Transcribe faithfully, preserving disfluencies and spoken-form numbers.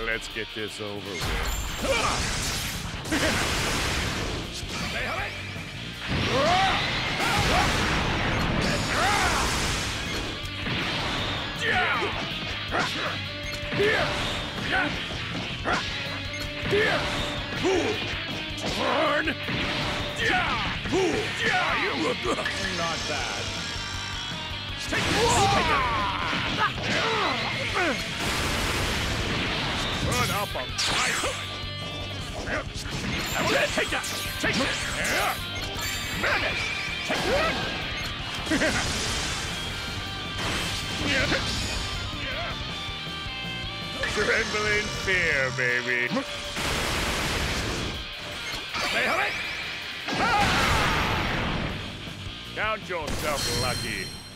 let's get this over with. Turn! You look good. Not bad. Take this! Put up a fight! Take that! Take this! Madness! Take that! Tremble in fear, baby. Hey, hurry! Ah! Count yourself lucky.